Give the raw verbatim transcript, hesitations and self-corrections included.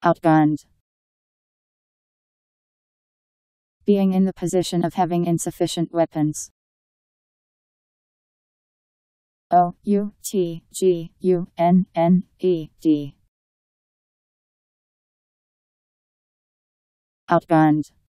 Outgunned. Being in the position of having insufficient weapons. O U T G U N N E D. Outgunned.